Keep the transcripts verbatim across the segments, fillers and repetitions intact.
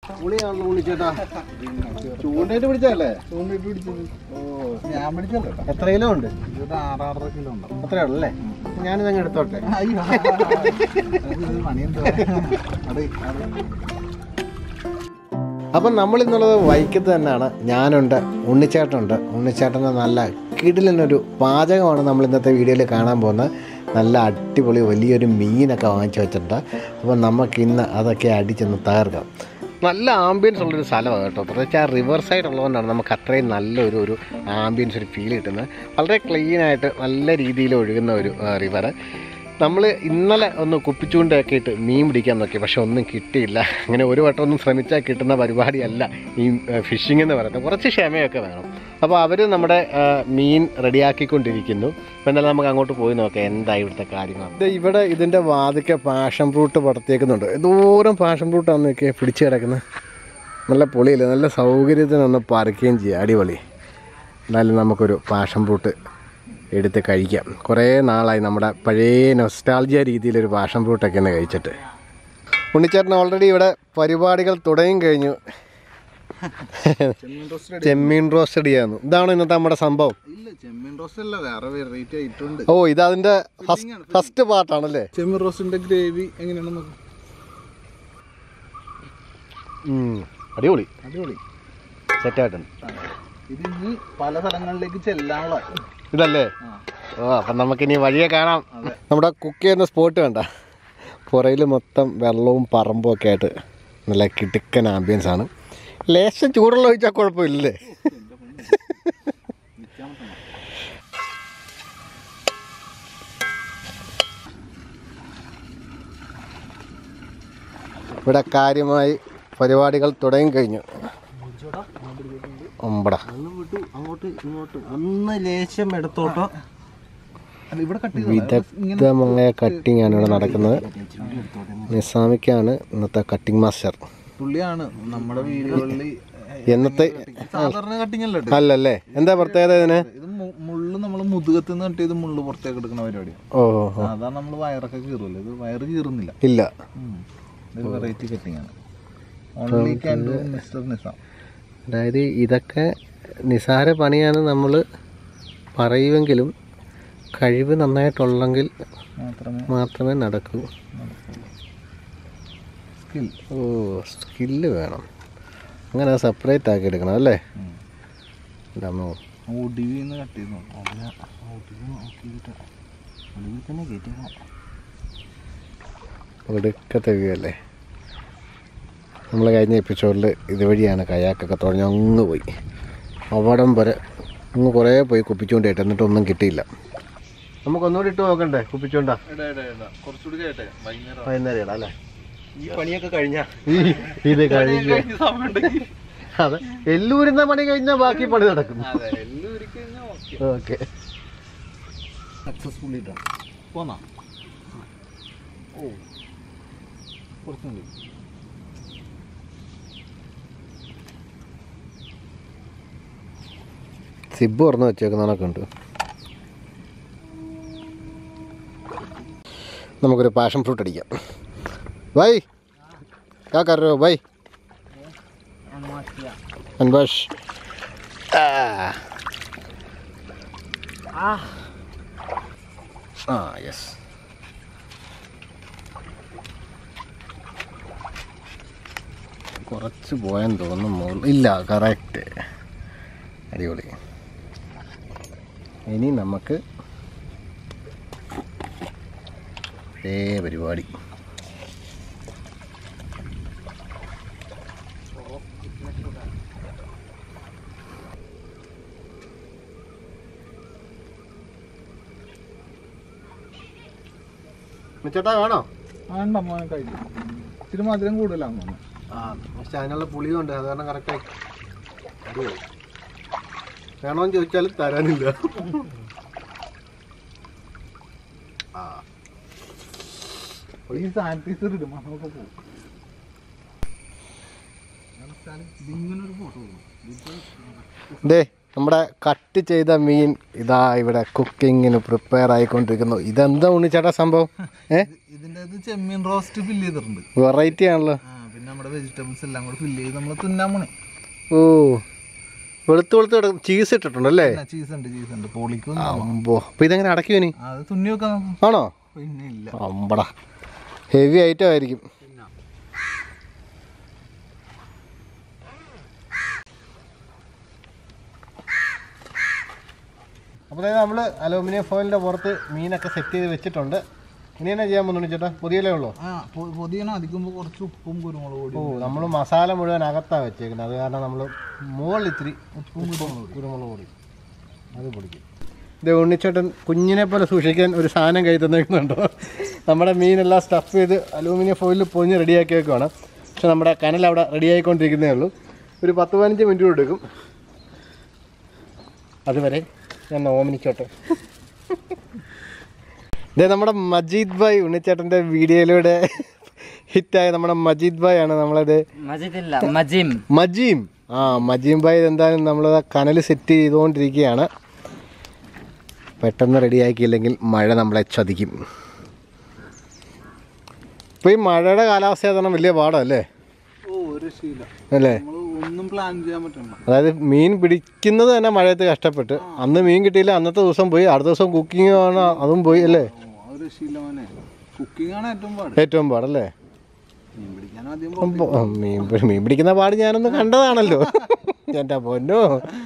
പുളിയാണല്ലോ ഉണ്ണിച്ചേട്ടാ. ചൂണ്ടയിട്ട് പിടിച്ചല്ലേ? ചൂണ്ടയിട്ട് പിടിച്ചത്. ഓ, ഞാൻ പിടിച്ചല്ലോ. എത്ര കിലോ ഉണ്ട്? ഒരു ആറാറര കിലോ ഉണ്ട്. അത്രയുള്ളല്ലേ? ഞാനിതങ്ങ് എടുത്തോട്ടെ. അപ്പം നമ്മളിന്നുള്ളത് വൈക്കത്ത് തന്നെയാണ്. ഞാനുണ്ട്, ഉണ്ണിച്ചേട്ടനുണ്ട്. ഉണ്ണിച്ചേട്ടൻ്റെ നല്ല കിടിലനൊരു പാചകമാണ് നമ്മൾ ഇന്നത്തെ വീഡിയോയിൽ കാണാൻ പോകുന്നത്. നല്ല അടിപൊളി വലിയൊരു മീനൊക്കെ വാങ്ങിച്ചു വെച്ചിട്ടുണ്ട്. അപ്പം നമുക്കിന്ന് അതൊക്കെ അടിച്ചൊന്ന് തകർക്കാം. നല്ല ആംബിയൻസ് ഉള്ളൊരു സ്ഥലമാണ് കേട്ടോ. പ്രത്യേകിച്ച് ആ റിവർ സൈഡ് ഉള്ളതുകൊണ്ടാണ് നമുക്ക് അത്രയും നല്ലൊരു ഒരു ആംബിയൻസ് ഒരു ഫീൽ കിട്ടുന്നത്. വളരെ ക്ലീനായിട്ട് നല്ല രീതിയിൽ ഒഴുകുന്ന ഒരു റിവർ. നമ്മൾ ഇന്നലെ ഒന്ന് കുപ്പിച്ചൂണ്ടയൊക്കെ ഇട്ട് മീൻ പിടിക്കാൻ നോക്കി, പക്ഷെ ഒന്നും കിട്ടിയില്ല. അങ്ങനെ ഒരു വട്ടം ഒന്നും ശ്രമിച്ചാൽ കിട്ടുന്ന പരിപാടിയല്ല ഈ ഫിഷിംഗ് എന്ന് പറയുന്നത്. കുറച്ച് ക്ഷമയൊക്കെ വേണം. അപ്പോൾ അവർ നമ്മുടെ മീൻ റെഡിയാക്കിക്കൊണ്ടിരിക്കുന്നു. അപ്പോൾ എന്തായാലും നമുക്ക് അങ്ങോട്ട് പോയി നോക്കാം എന്താ ഇവിടുത്തെ കാര്യങ്ങൾ. ഇത് ഇവിടെ ഇതിൻ്റെ വാതിക്കെ പാഷൻ ഫ്രൂട്ട് പടത്തേക്കുന്നുണ്ട്. എന്തോരം പാഷൻ ഫ്രൂട്ടാണെന്നൊക്കെ പിടിച്ച് കിടക്കുന്നത്. നല്ല പൊളിയില്ല, നല്ല സൗകര്യത്തിനൊന്ന് പറിക്കുകയും ചെയ്യാം. അടിപൊളി. എന്തായാലും നമുക്കൊരു പാഷൻ ഫ്രൂട്ട് എടുത്ത് കഴിക്കാം. കുറേ നാളായി നമ്മുടെ പഴയ നൊസ്റ്റാൾജിയ രീതിയിലൊരു പാഷൻ ഫ്രൂട്ടൊക്കെ ഒന്ന് കഴിച്ചിട്ട്. ഉണ്ണിച്ചേട്ടൻ ഓൾറെഡി ഇവിടെ പരിപാടികൾ തുടങ്ങി കഴിഞ്ഞു. ചെമ്മീൻ റോസ്റ്റ് റെഡിയായിരുന്നു. ഇതാണോ ഇന്നത്തെ നമ്മുടെ സംഭവം? ഓ, ഇതതിൻ്റെ ഫസ്റ്റ് പാർട്ടാണല്ലേ? ചെമ്മീൻ റോസ്റ്റിന്റെ ഗ്രേവി എങ്ങനെയാണ്? അടിപൊളി അടിപൊളി സെറ്റായിട്ടുണ്ട്. ഇത് ഇനി പല സ്ഥലങ്ങളിലേക്ക് ചെല്ലാനുള്ള ഇതല്ലേ? ഓ, അപ്പം നമുക്കിനി വഴിയെ കാണാം. നമ്മുടെ കുക്ക് ചെയ്യുന്ന സ്പോട്ട് വേണ്ട, പുറയിൽ മൊത്തം വെള്ളവും പറമ്പും ഒക്കെ ആയിട്ട് നല്ല കിടുക്കൻ ആംബിയൻസ് ആണ്. ലേശം ചൂടുള്ള ഒഴിച്ചാൽ കുഴപ്പമില്ലല്ലേ? ഇവിടെ കാര്യമായി പരിപാടികൾ തുടങ്ങി കഴിഞ്ഞു. ഒമ്പടാ അങ്ങോട്ട് ഇങ്ങോട്ട് ഒന്ന് ലേശം എടുത്തോട്ടോ. വിദഗ്ധമായ കട്ടിംഗ് ആണ് ഇവിടെ നടക്കുന്നത്. നിസാമിക്കാണ് ഇന്നത്തെ കട്ടിംഗ് മാസ്റ്റർ. പുള്ളിയാണ് നമ്മുടെ വീടുകളിൽ എന്നത്തെ സാധാരണ കട്ടിംഗ് അല്ല. അല്ലല്ലേ? എന്താ പ്രത്യേകത ഇതിന്? ഇത് മുള്ള് നമ്മൾ മുതുകത്ത് നിന്ന് കട്ട് ചെയ്ത് മുള്ള് പുറത്തേക്ക് എടുക്കുന്ന പരിപാടിയാണ്. ഓ, അതാണ് നമ്മൾ വയറൊക്കെ കീറുമല്ലോ. ഇത് വയറ് കീറുന്നില്ല. ഇല്ല, ഇത് വെറൈറ്റി കട്ടിംഗ് ആണ്. Only can do mister Nizam. അതായത് ഇതൊക്കെ നിസാര പണിയാണ് നമ്മൾ പറയുമെങ്കിലും കഴിവ് നന്നായിട്ടുള്ളെങ്കിൽ മാത്രമേ നടക്കൂ. സ്കിൽ. ഓ, സ്കില്ല് വേണം. അങ്ങനെ സെപ്പറേറ്റ് ആക്കി എടുക്കണം അല്ലേ? ഇതാണോ ഒടിവിന്ന് കട്ട് ചെയ്തു. തന്നെ കയറ്റിക്കണം. ഒടുക്കത്തെ വ്യൂ അല്ലേ? നമ്മൾ കഴിഞ്ഞ എപ്പിസോഡിൽ ഇതുവഴിയാണ് കയാക്കൊക്കെ തുടങ്ങി അങ്ങ് പോയി. അവിടം വരെ അങ്ങ് കുറേ പോയി കുപ്പിച്ചുകൊണ്ടിട്ട് എന്നിട്ടൊന്നും കിട്ടിയില്ല. നമുക്കൊന്നുകൂടി ഇട്ട് നോക്കണ്ടേ കുപ്പിച്ചുകൊണ്ടാ? കുറച്ചുകൂടി കേട്ടെ. വൈകുന്നേരം ഇടാം അല്ലേ? ഈ പണിയൊക്കെ കഴിഞ്ഞ ഇത് കഴിഞ്ഞ അതെ, എല്ലൂരിന്ന പണി കഴിഞ്ഞാൽ ബാക്കി പണി നടക്കും. ഓക്കെ, സക്സസ്ഫുള്ളി പോന്നാ. ഓ, കുറച്ചുകൂടി സിബ് തുറന്ന് വെച്ചേക്കുന്നതൊക്കെ ഉണ്ട്. നമുക്കൊരു പാഷൻ ഫ്രൂട്ട് അടിക്കാം. ബൈ क्या कर रहे हो भाई? अनबश ആ യെസ്. കുറച്ച് പോയെന്ന് തോന്നുന്നു. മുകളിൽ ഇല്ല, കറക്റ്റ്. അടിപൊളി. ഇനി നമുക്ക് ഏ പരിപാടി. ചേട്ടാ വേണോ? വേണ്ട മോനെ കഴിഞ്ഞു. ഇത്തിരി മധുരം കൂടുതലാണ്. ആ, പക്ഷെ അതിനുള്ള പുളിയുണ്ട്, അത് കാരണം കറക്റ്റായി. അടിപൊളി. വേണോന്ന് ചോദിച്ചാൽ തരാനില്ല. ആ, ഈ സാനിറ്റൈസർ ഇടും, മണമൊക്കെ പോകും. ഇങ്ങനൊരു ഫോട്ടോ ദേ നമ്മുടെ കട്ട് ചെയ്ത മീൻ ഇതാ ഇവിടെ കുക്കിങ്ങിന് പ്രിപ്പയർ ആയിക്കൊണ്ടിരിക്കുന്നു. ഇതെന്താ ഉണ്ണിച്ചേട്ടാ സംഭവം? ഏ, ഇതിൻ്റെ ചെമ്മീൻ റോസ്റ്റ് ഫില്ല് ചെയ്തിട്ടുണ്ട്. വെറൈറ്റി ആണല്ലോ. പിന്നെ നമ്മുടെ വെജിറ്റബിൾസ് എല്ലാം കൂടെ ഫില്ല് ചെയ്ത് നമ്മൾ തിന്നാൻ പോണേ. ഓ വെളുത്ത് വെളുത്ത് കിടക്കും. ചീസ് ഇട്ടിട്ടുണ്ടല്ലേ? ചീസ് ഉണ്ട് ചീസ് ഉണ്ട് പോളിക്ക്. അപ്പൊ ഇതെങ്ങനെ അടയ്ക്കും ഇനി? അത് തുന്നി വെക്കാം. ആണോ? പിന്നെ ഇല്ല, അമ്പടാ ഹെവി ഐറ്റം ആയിരിക്കും. അപ്പോൾ നമ്മൾ അലൂമിനിയം ഫോയിലിൻ്റെ പുറത്ത് മീനൊക്കെ സെറ്റ് ചെയ്ത് വെച്ചിട്ടുണ്ട്. ഇനി എന്നാ ചെയ്യാൻ പോകുന്നു ചേട്ടാ? പൊതിയലേ ഉള്ളൂ. ആ പൊതിയണം. അധികുമ്പോൾ കുറച്ച് ഉപ്പും കുരുമുളക് പൊടി. ഓ നമ്മൾ മസാല മുഴുവൻ അകത്താണ് വെച്ചേക്കുന്നത്. അത് കാരണം നമ്മൾ മുകളിൽ ഇത്തിരി ഉപ്പും കുരുമുളക് കുരുമുളക് പൊടി അത് പൊടിക്കും. ഇത് ഉണ്ണിച്ചേട്ടൻ കുഞ്ഞിനെ പോലെ സൂക്ഷിക്കാൻ ഒരു സാധനം കൈ തന്നേക്കുന്നുണ്ടോ? നമ്മുടെ മീനെല്ലാം സ്റ്റഫ് ചെയ്ത് അലൂമിനിയം ഫോയിലിൽ പൊതിഞ്ഞ് റെഡിയാക്കി വെക്കുവാണ്. പക്ഷെ നമ്മുടെ കനൽ അവിടെ റെഡിയായിക്കൊണ്ടിരിക്കുന്നേ ഉള്ളൂ. ഒരു പത്ത് പതിനഞ്ച് മിനിറ്റ് എടുക്കും. അതുവരെ ഞാൻ ഓമനിക്കോട്ടെ. ഇതേ നമ്മുടെ മജീദ് ഭായ്, ഉണ്ണിച്ചേട്ടൻ്റെ വീഡിയോയിലൂടെ ഹിറ്റായ നമ്മുടെ മജീദ് ഭായ് ആണ്. നമ്മളത് മജീം മജീം ആ മജീം ഭായ് എന്തായാലും നമ്മളത് കനൽ സെറ്റ് ചെയ്തുകൊണ്ടിരിക്കുകയാണ്. പെട്ടെന്ന് റെഡിയാക്കിയില്ലെങ്കിൽ മഴ നമ്മളെ ചതിക്കും. ഇപ്പോൾ ഈ മഴയുടെ കാലാവസ്ഥ തന്നെ വലിയ പാടല്ലേ? അല്ലേ? ഒന്നും പ്ലാൻ ചെയ്യാൻ പറ്റില്ല. അതായത് മീൻ പിടിക്കുന്നത് തന്നെ മഴയത്ത് കഷ്ടപ്പെട്ട്. അന്ന് മീൻ കിട്ടിയില്ല, അന്നത്തെ ദിവസം പോയി. അടുത്ത ദിവസം കുക്കിംഗ് ആണ്, അതും പോയി അല്ലേ? ഏറ്റവും പാടല്ലേ? മീൻ മീൻ പിടിക്കുന്ന പാട് ഞാനൊന്ന് കണ്ടതാണല്ലോ. എൻ്റെ പൊന്നോ.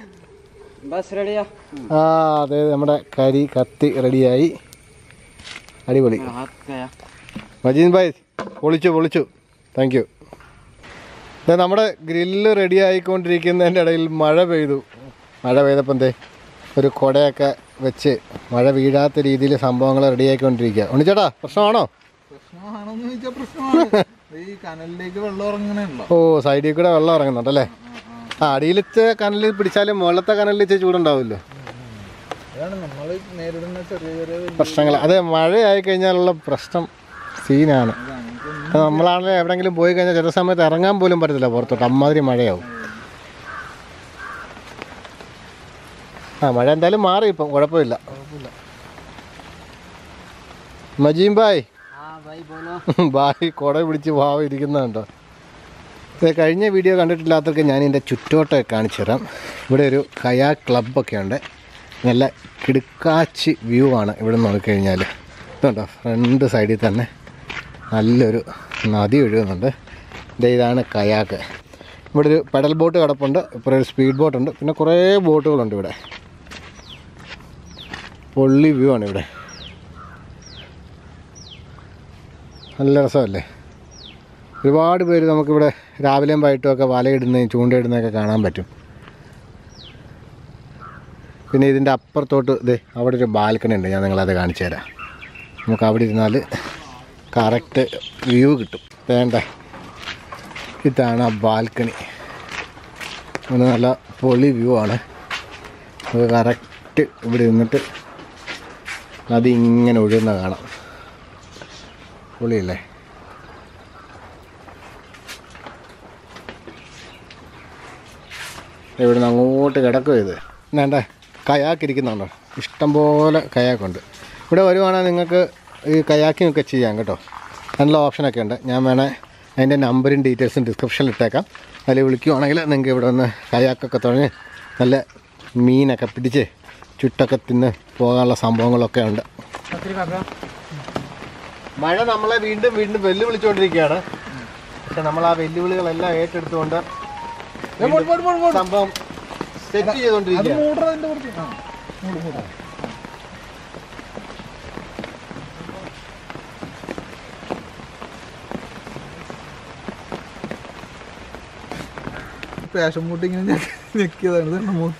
ആ അതെ, നമ്മുടെ കരി കത്തി റെഡിയായി. അടിപൊളി. മജീദ് ഭായ് പൊളിച്ചു പൊളിച്ചു. Thank you. നമ്മുടെ ഗ്രില്ല് റെഡി ആയിക്കൊണ്ടിരിക്കുന്നതിൻ്റെ ഇടയിൽ മഴ പെയ്തു. മഴ പെയ്തപ്പോൾ എന്തേ ഒരു കുടയൊക്കെ വെച്ച് മഴ വീഴാത്ത രീതിയിൽ സംഭവങ്ങൾ റെഡി ആയിക്കൊണ്ടിരിക്കുക. ഉണ്ണിച്ചേട്ടാ പ്രശ്നമാണോ? ഓ സൈഡിൽ കൂടെ വെള്ളം ഇറങ്ങുന്നുണ്ടല്ലേ? ആ അടിയിലത്തെ കനലിൽ പിടിച്ചാലും മുകളിലത്തെ കനലിൽ ഇച്ചിരി ചൂടുണ്ടാവുമല്ലോ. പ്രശ്നങ്ങൾ അതെ, മഴയായി കഴിഞ്ഞാലുള്ള പ്രശ്നം സീനാണ്. നമ്മളാണെങ്കിൽ എവിടെയെങ്കിലും പോയി കഴിഞ്ഞാൽ ചില സമയത്ത് ഇറങ്ങാൻ പോലും പറ്റത്തില്ല പുറത്തോട്ട്, അമ്മാതിരി മഴയാവും. ആ മഴ എന്തായാലും മാറി, ഇപ്പം കുഴപ്പമില്ല. മജീം ഭായ് ഭായ് കുട പിടിച്ച് ഭാവം ഇരിക്കുന്നുണ്ടോ? കഴിഞ്ഞ വീഡിയോ കണ്ടിട്ടില്ലാത്തവർക്ക് ഞാൻ എൻ്റെ ചുറ്റോട്ടൊക്കെ കാണിച്ചു തരാം. ഇവിടെ ഒരു കയാ ക്ലബ്ബൊക്കെ ഉണ്ട്. നല്ല കിടുക്കാച്ചി വ്യൂ ആണ് ഇവിടെ നോക്കിക്കഴിഞ്ഞാൽ. ഇതുണ്ടോ ഫ്രണ്ട് സൈഡിൽ തന്നെ നല്ലൊരു നദി ഒഴുകുന്നുണ്ട്. ഇതാണ് കയാക്ക്. ഇവിടെ ഒരു പെഡൽ ബോട്ട് കിടപ്പുണ്ട്, ഇപ്പോൾ ഒരു സ്പീഡ് ബോട്ടുണ്ട്, പിന്നെ കുറേ ബോട്ടുകളുണ്ട് ഇവിടെ. പൊള്ളി വ്യൂ ആണ് ഇവിടെ. നല്ല രസമല്ലേ? ഒരുപാട് പേര് നമുക്കിവിടെ രാവിലെയും വൈകിട്ടും ഒക്കെ വലയിടുന്നതും ചൂണ്ടയിടുന്നതൊക്കെ കാണാൻ പറ്റും. പിന്നെ ഇതിൻ്റെ അപ്പുറത്തോട്ട് ഇത് അവിടെ ഒരു ബാൽക്കണി ഉണ്ട്, ഞാൻ നിങ്ങളത് കാണിച്ചു തരാം. നമുക്ക് അവിടെ ഇരുന്നാൽ കറക്റ്റ് വ്യൂ കിട്ടും. വേണ്ട, ഇതാണ് ആ ബാൽക്കണി. അത് നല്ല പൊളി വ്യൂ ആണ്. നമുക്ക് കറക്റ്റ് ഇവിടെ നിന്നിട്ട് നദി ഇങ്ങനെ ഒഴുകുന്ന കാണാം. പൊളിയല്ലേ? ഇവിടെ നിന്ന് അങ്ങോട്ട് കിടക്കും. ഇത് വേണ്ട കയാക്ക് ഇരിക്കുന്നുണ്ടോ? ഇഷ്ടംപോലെ കയാക്കുണ്ട്. ഇവിടെ വരുവാണെങ്കിൽ നിങ്ങൾക്ക് ഈ കയാക്കിംഗ് ഒക്കെ ചെയ്യാം കേട്ടോ. നല്ല ഓപ്ഷനൊക്കെ ഉണ്ട്. ഞാൻ വേണേൽ അതിൻ്റെ നമ്പറും ഡീറ്റെയിൽസും ഡിസ്ക്രിപ്ഷനിൽ ഇട്ടേക്കാം. അതിൽ വിളിക്കുവാണെങ്കിൽ നിങ്ങൾക്ക് ഇവിടെ നിന്ന് കയാക്കൊക്കെ തുടങ്ങി നല്ല മീനൊക്കെ പിടിച്ച് ചുട്ടൊക്കെ തിന്ന് പോകാനുള്ള സംഭവങ്ങളൊക്കെ ഉണ്ട്. മഴ നമ്മളെ വീണ്ടും വീണ്ടും വെല്ലുവിളിച്ചുകൊണ്ടിരിക്കുകയാണ്. പക്ഷെ നമ്മൾ ആ വെല്ലുവിളികളെല്ലാം ഏറ്റെടുത്തുകൊണ്ട് സംഭവം സെറ്റ് ചെയ്തുകൊണ്ടിരിക്കുകയാണ്. പാഷൻ മൂട്ട് ഇങ്ങനെ ഞെക്കിയതാണ് മൂട്ട്.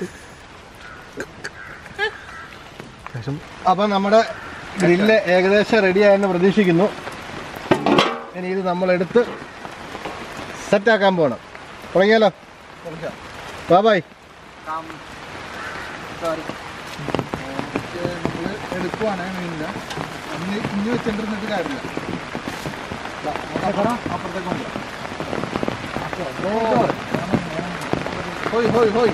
അപ്പം നമ്മുടെ ഗ്രില്ല് ഏകദേശം റെഡിയായെന്ന് പ്രതീക്ഷിക്കുന്നു. ഇനി ഇത് നമ്മളെടുത്ത് സെറ്റാക്കാൻ പോകണം. തുടങ്ങിയാലോ? ബാ ബായ്. നമ്മൾ എടുക്കുവാണേ മീനില്ല, അന്ന് ഇഞ്ഞ് വെച്ചിട്ടിരുന്നിട്ട് കാര്യമില്ല. അപ്പുറത്തേക്ക് ഉണ്ട്. ഹോയ് ഹോയ് ഹോയ്.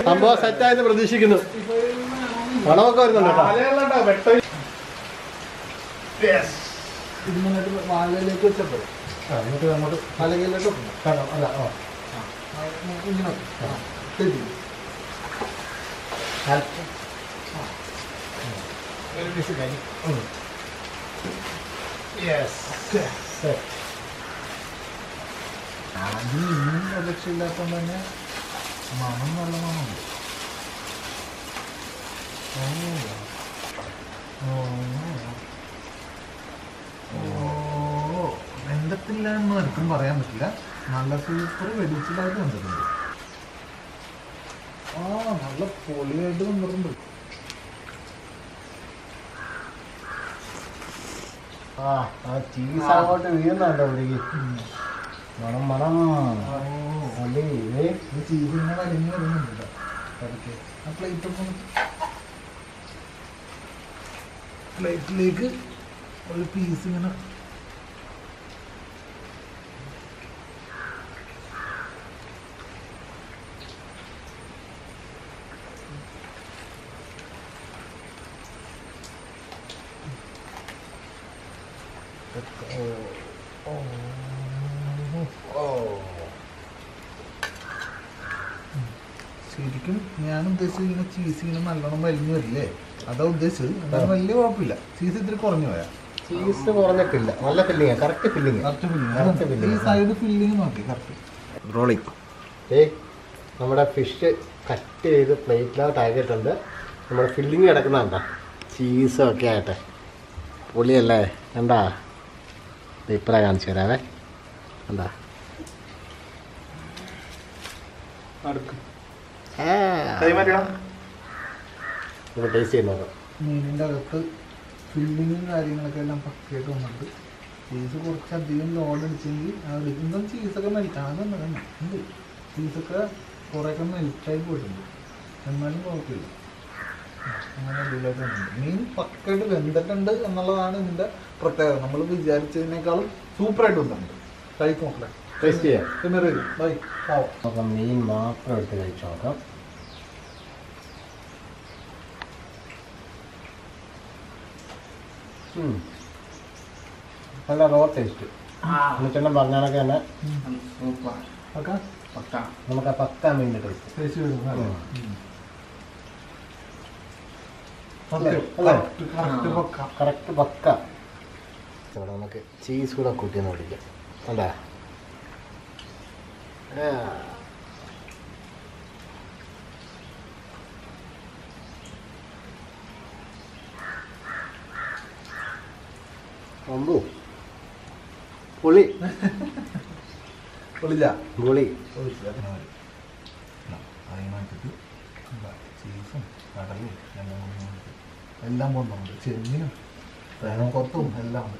സംഭവം സെറ്റായെന്ന് പ്രതീക്ഷിക്കുന്നു. മണമൊക്കെ വരുന്നുണ്ട് കേട്ടോ. ഇതിനകത്ത് വാഴയിലേക്ക് വെച്ചപ്പോൾ എന്നിട്ട് അങ്ങോട്ട് അല്ലെങ്കിൽ കാണാം. അല്ല ആ ഇങ്ങനെ ഒരു പീസ് കഴിഞ്ഞു. അതിന് ഇന്നും പ്രതീക്ഷയില്ലാത്തതുകൊണ്ട് തന്നെ മണം നല്ല മണമുണ്ട്. ഓ വെന്തത്തില്ല എന്ന് ഒരിക്കലും പറയാൻ പറ്റില്ല. നല്ല സൂപ്പർ വെടിച്ചിലായിട്ട് വന്നിട്ടുണ്ട്. ആ നല്ല പൊളിയായിട്ട് വന്നിട്ടുണ്ട്. ആ ആ ചീസ് അങ്ങോട്ട് വീഴുന്നുണ്ടോ ഇവിടേക്ക്? മണം മണം ചീസിങ്ങനെ വലിഞ്ഞു വരുന്നുണ്ട്. ആ പ്ലേറ്റ് പ്ലേറ്റിലേക്ക് ഒരു പീസ് ഇങ്ങനെ ശരിക്കും ഞാൻ ഉദ്ദേശിച്ചത് ഇങ്ങനെ ചീസ് ഇങ്ങനെ നല്ലോണം വലിഞ്ഞു വരില്ലേ, അതാ ഉദ്ദേശിച്ചത്. എന്നാലും വലിയ കുഴപ്പമില്ല. ചീസ് ഇത്തിരി കുറഞ്ഞു പോയാ. ചീസ് കുറഞ്ഞിട്ടില്ല, നല്ല filling, correct filling. Correct filling. ഈ സൈഡ് ഫില്ലിങ് നോക്കി കറക്റ്റ് റോളിങ്. ഏയ് നമ്മുടെ ഫിഷ് കട്ട് ചെയ്ത് പ്ലേറ്റിലോട്ട് ആക്കിയിട്ടുണ്ട്. നമ്മുടെ ഫില്ലിങ് കിടക്കുന്നുണ്ടോ? ചീസും ഒക്കെ ആയിട്ട് പൊളിയല്ലേ? എന്താ ഇപ്പഴാ കാണിച്ചു തരാവേ. എന്താ ടേസ്റ്റ് ചെയ്ത് നോക്കാം. മീനിൻ്റെ അകത്ത് ഫില്ലിങ്ങും കാര്യങ്ങളൊക്കെ എല്ലാം പക്കയായിട്ട് വന്നിട്ട് ചീസ് കുറച്ചധികം ലോഡ് അടിച്ചെങ്കിൽ അത് ഇന്നും ചീസൊക്കെ മെൽറ്റാണ് തന്നെ ഉണ്ട്. ചീസൊക്കെ കുറേയൊക്കെ മെൽറ്റായി പോയിട്ടുണ്ട്. എന്നാലും കുഴപ്പമില്ല, അങ്ങനെ അടിപൊളിയായിട്ട് വന്നിട്ടുണ്ട്. മീൻ പക്കയായിട്ട് വെന്തിട്ടുണ്ട് എന്നുള്ളതാണ് ഇതിൻ്റെ പ്രത്യേകത. നമ്മൾ വിചാരിച്ചതിനേക്കാളും സൂപ്പറായിട്ട് വന്നിട്ടുണ്ട്. കഴിക്കും നോക്കട്ടെ, ടേസ്റ്റ് ചെയ്യാം. പിന്നെ ബൈ പാവം. അപ്പം മീൻ മാത്രം എടുത്ത് കഴിച്ചു നോക്കാം. നല്ല റോ ടേസ്റ്റ്. എന്നിട്ടെല്ലാം പറഞ്ഞാലൊക്കെ തന്നെ നമുക്ക് പക്ക മീനിൻ്റെ ടേസ്റ്റ്. ടേസ്റ്റ് വരും അല്ലേ? കറക്റ്റ് പക്ക. ഇവിടെ നമുക്ക് ചീസ് കൂടെ കൂട്ടിയെന്ന് പിടിക്കാം. അല്ലേ? അമ്പു പുളി പൊളില്ല പുളി അതിനകത്തിട്ട് ചീസും കടലും എല്ലാം കൊണ്ടുണ്ട്. എല്ലാം കൊണ്ടുണ്ട്. ചെമ്മീനും കൊത്തും എല്ലാം ഉണ്ട്.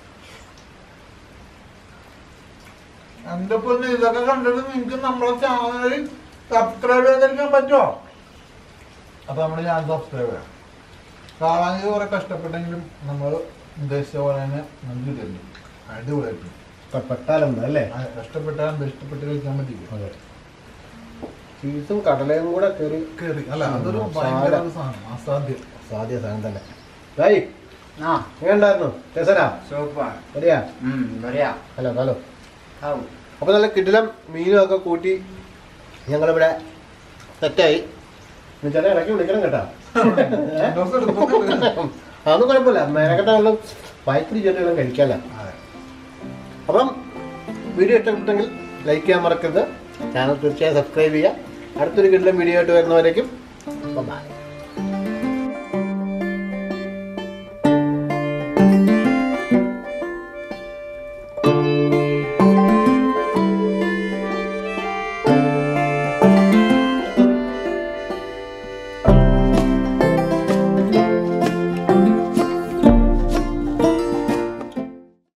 എൻ്റെ പൊന്ന് ഇതൊക്കെ കണ്ടിട്ട് നിങ്ങൾക്ക് നമ്മളെ ചാനൽ സബ്സ്ക്രൈബ് ചെയ്തിരിക്കാൻ പറ്റുമോ? അപ്പോൾ നമ്മുടെ ചാനൽ സബ്സ്ക്രൈബ് ചെയ്യാം. കാണാൻ കുറെ കഷ്ടപ്പെട്ടെങ്കിലും നമ്മൾ ഉദ്ദേശിച്ച പോലെ തന്നെ നമുക്ക് കിട്ടുന്നു. അടിപൊളിയായിട്ട് ഇഷ്ടപ്പെട്ടാലെന്ന് അല്ലേ? കഷ്ടപ്പെട്ടാൽ ഇഷ്ടപ്പെട്ട് കഴിക്കാൻ പറ്റില്ല. അതെ, ചീസും കടലയും കൂടെ കയറി കയറി അല്ല, അതൊരു ഭയങ്കര സാധനം, അസാധ്യം സാധ്യ സാധനം തന്നെ. ഡായി എങ്ങനെയുണ്ടായിരുന്നു രസനാ? വരിയാ ഹലോ ഹലോ. അപ്പോൾ നല്ല കിടിലം മീനും ഒക്കെ കൂട്ടി ഞങ്ങളിവിടെ സെറ്റായി. ചേട്ടാ ഇടയ്ക്ക് വിളിക്കണം കേട്ടോ. അതൊന്നും കുഴപ്പമില്ല, മേനക്കെട്ടുള്ള വയറ്റിൽ ചെല്ലുകളും കഴിക്കാമല്ലോ. അപ്പം വീഡിയോ ഇഷ്ടപ്പെട്ടെങ്കിൽ ലൈക്ക് ചെയ്യാൻ മറക്കരുത്. ചാനൽ തീർച്ചയായും സബ്സ്ക്രൈബ് ചെയ്യുക. അടുത്തൊരു കിടിലം വീഡിയോ ആയിട്ട് വരുന്നവരേക്കും ബൈ.